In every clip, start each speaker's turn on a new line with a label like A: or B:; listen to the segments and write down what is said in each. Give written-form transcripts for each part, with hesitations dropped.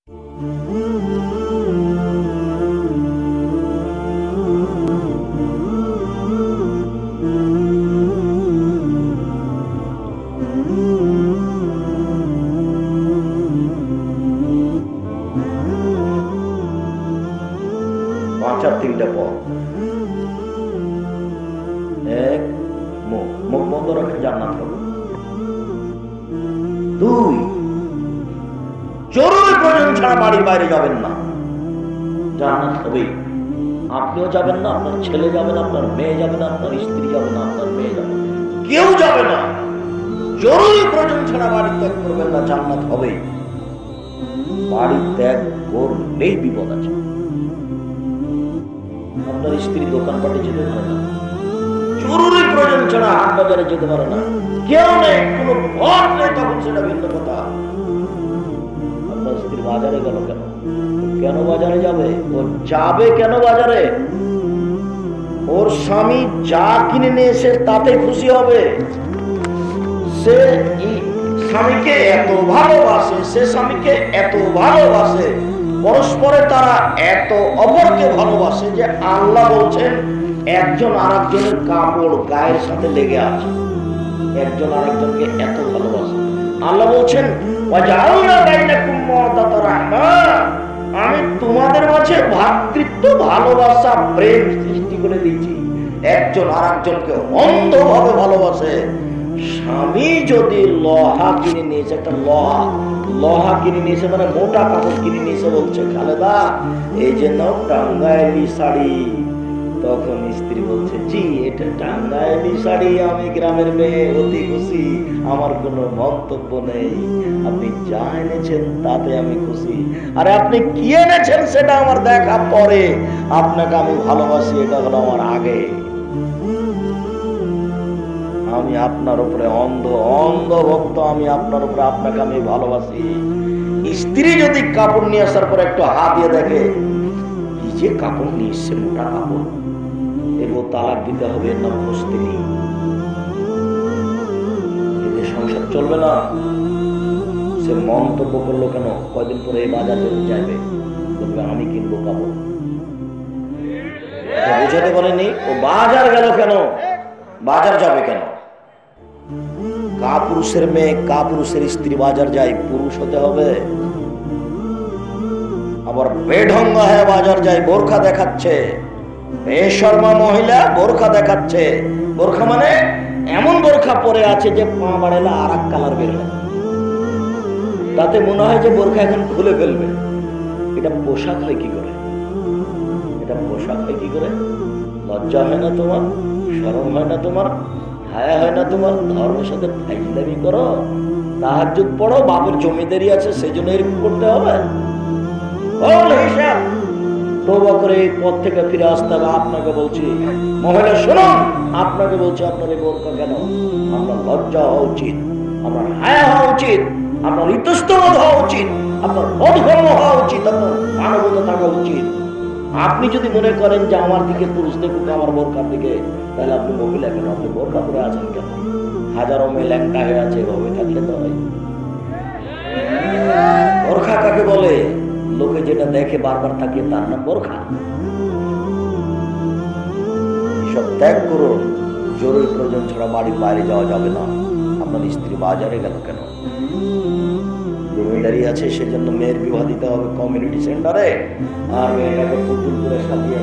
A: পাঁচার তিনটা পথ। এক, মুখ বন্ধ রাখে জান্নাত হবে। দুই, জরুরি প্রয়োজন ছাড়া বাড়ির বাইরে যাবেন না, জান্নাত হবেই। আপনিও যাবেন না, আপনার ছেলে যাবে না, আপনার মেয়ে যাবে না, আপনার স্ত্রী যাবে না, আপনার মেয়ে যাবে না, কেউ যাবে না। জরুরি প্রয়োজন ছাড়া বাড়ি ত্যাগ করবেন না, জান্নাত হবেই। বাড়ি ত্যাগ করলেই বিপদ আছে। আপনার স্ত্রী দোকানপাটে যেতে পারে না, জরুরি প্রয়োজন ছাড়া হাট বাজারে যেতে পারে না, কেউ নেই, কোনো ভর নেই, তখন সেটা ভিন্ন কথা। আপনার স্ত্রী বাজারে গেল কেন? কেন বাজারে যাবে? ও যাবে কেন বাজারে? ওর স্বামী যা কিনে নিয়ে এসে তাতে খুশি হবে। সে স্বামীকে এত ভালোবাসে, সে স্বামীকে এত ভালোবাসে, পরস্পরে তারা এত অপরকে ভালোবাসে যে আল্লাহ বলছেন একজন আরেকজনের কাপড় গায়ের সাথে লেগে আছে। একজন আরেকজনকে এত ভালোবাসে। আল্লাহ বলছেন আমি তোমাদের মাঝে ভ্রাতৃত্ব, ভালোবাসা, প্রেম সৃষ্টি করে দিয়েছি। একজন আরেকজনকে অন্ধভাবে ভালোবাসে। স্বামী যদি লোহা কিনে নিয়েছে, একটা লোহা কিনে নিয়েছে, মানে মোটা কাপড় কিনে নিয়েছে, বলছে খালেদা এই যে নাও টাঙ্গাইলি শাড়ি, তখন স্ত্রী বলছে জি এটা টাঙ্গাইলি শাড়ি, আমি গ্রামের মেয়ে, অতি খুশি, আমার কোনো মন্তব্য নেই, আপনি যা এনেছেন তাতে আমি খুশি। আরে আপনি কি এনেছেন সেটা আমার দেখা পরে, আপনাকে আমি ভালোবাসি এটা হলো আমার আগে। আমি আপনার উপরে অন্ধ ভক্ত, আমি আপনার উপরে, আপনাকে আমি ভালোবাসি। স্ত্রী যদি কাপড় নিয়ে আসার পর একটু হাত দিয়ে দেখে কি যে কাপড় নিয়ে এসছে, মোটা কাপড়, এরপর তালাক দিতে হবে, এর নাম স্ত্রী। এদের সংসার চলবে না। সে মন্তব্য করলো কেন? কয়দিন পরে এই বাজার যাবে, বলবে আমি কিনবো কাপড়। বুঝাতে বলেনি ও বাজার গেল কেন, বাজার যাবে কেন? কাপুরুষের মেয়ে, কাপুরুষের স্ত্রী বাজার যায়, পুরুষ হতে হবে। আবার বেঢঙ্গ হয়ে বাজার যায়, বোরখা দেখাচ্ছে, বেশরমা মহিলা বোরখা দেখাচ্ছে। বোরখা মানে এমন বোরখা পরে আছে যে পা বাড়ালে আর এক কালার বের হয়, তাতে মনে হয় যে বোরখা এখন খুলে ফেলবে। এটা পোশাক হয় কি করে? এটা পোশাক হয় কি করে? লজ্জা হয় না তোমার? শরম হয় না তোমার? হায়া হয় না তোমার? ধর্মের সাথে ফাইজলামি করো, তাহাজ্জুদ পড়ো, বাপের জমিদারি আছে সেই জন্য এরকম করতে হবে? তওবা করে এই পথ থেকে ফিরে আসতে হবে। আপনাকে বলছি মহিলা শুনুন, আপনাকে বলছি আপনার এই বোরকা কেন? আপনার লজ্জা হওয়া উচিত, আপনার হায়া হওয়া উচিত, আপনার ইতস্তবোধ হওয়া উচিত, আপনার বোধগম্য হওয়া উচিত, আপনার মানবতা থাকা উচিত। আপনি যদি মনে করেন যে আমার দিকে পুরুষ দেখুক, আমার বোরকার দিকে, তাহলে আপনি মহিলা কেন? আপনি বোরকা পরে আছেন কেন? হাজারো মেয়ে ল্যাংটা হয়ে আছে, এভাবে থাকলে তো হয়। বোরখা কাকে বলে? লোকে যেটা দেখে বারবার থাকে তার নাম বোরখা। এসব ত্যাগ করুন। জরুরি প্রয়োজন ছাড়া বাড়ির বাইরে যাওয়া যাবে না। আপনার স্ত্রী বাজারে গেল কেন? জমিদারি আছে সেজন্য মেয়ের বিবাহ দিতে হবে কমিউনিটি সেন্টারে, আর মেয়েটাকে পুতুল করে সাজিয়ে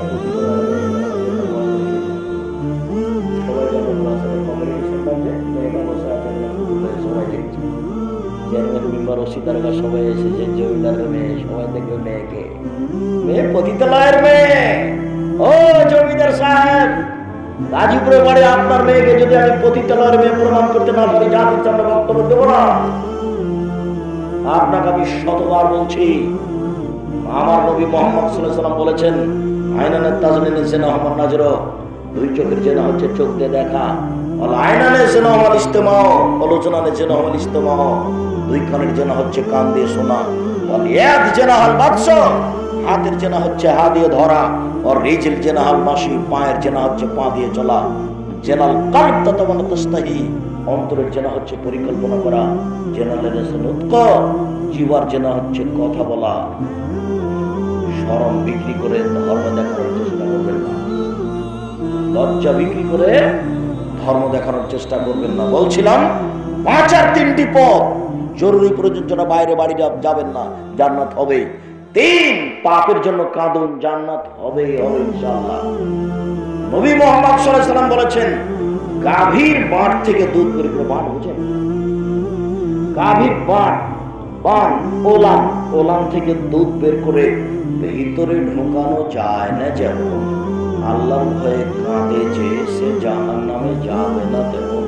A: সবাই এসেছে, জমিদারের মেয়ে, সবাই দেখবে মেয়েকে, মেয়ে পতিতালয়ের মেয়ে। ও জমিদার সাহেব, গাজীপুরে বাড়ি আপনার মেয়েকে যদি আমি পতিতালয়ের মেয়ে প্রমাণ করতে না পারি, যা দিচ্ছে আমরা বক্তব্য দেবো না। আপনাকে আমি শতবার বলছি, আমার নবী মুহাম্মদ সাল্লাল্লাহু আলাইহি ওয়াসাল্লাম বলেছেন আইনানে তাজনিনে জিনা হামার নাজর, দুই চোখের জিনা হচ্ছে চোখ দিয়ে দেখা, আর আইনানে জিনা হামার ইস্তেমাও, আলোচনানে জিনা হামার ইস্তেমাও, দুই কানের জিনা হচ্ছে কান দিয়ে শোনা, আর ইয়াদ জিনা হাল বাদশ, হাতের জিনা হচ্ছে হাত দিয়ে ধরা, আর রিজল জিনা হাল মাশি, পায়ের জিনা হচ্ছে পা দিয়ে চলা, জিনাল কলব তাতাওয়ানা তাস্তাহি, অন্তরের জেনা হচ্ছে পরিকল্পনা করা, জিহ্বার জেনা হচ্ছে কথা বলা। শরম বিক্রি করে ধর্ম দেখানোর চেষ্টা করবেন না, লজ্জা বিক্রি করে ধর্ম দেখানোর চেষ্টা করবেন না। বলছিলাম 5 আর 3টি পথ, জরুরি প্রয়োজন ছাড়া বাইরে বাড়ি যাবেন না, জান্নাত হবে। 3, পাপের জন্য কাঁদুন, জান্নাত হবে ইনশাআল্লাহ। নবী মুহাম্মদ সাল্লাল্লাহু আলাইহি ওয়াসাল্লাম বলেছেন, গাভীর বাট থেকে দুধ বের করে, বাট বুঝেন, গাভীর বাট, বান, ওলান থেকে দুধ বের করে ভিতরে ঢোকানো যায় না, যেমন আল্লাহর ভয়ে কাঁদে যে সে জাহান্নামে যাবে না তেমন।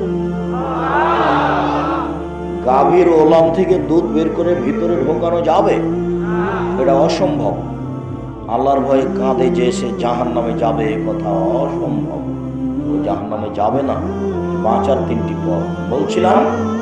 A: গাভীর ওলান থেকে দুধ বের করে ভিতরে ঢোকানো যাবে? এটা অসম্ভব। আল্লাহর ভয়ে কাঁদে যে সে জাহান্নামে যাবে, এ কথা অসম্ভব। ও জাহান্নামে যাবে না। 5 আর 3টি পথ বলছিলাম।